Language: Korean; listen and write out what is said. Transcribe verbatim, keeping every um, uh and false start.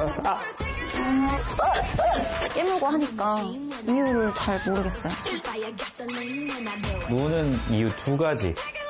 아. 깨물고 하니까 이유를 잘 모르겠어요. 노는 이유 두 가지.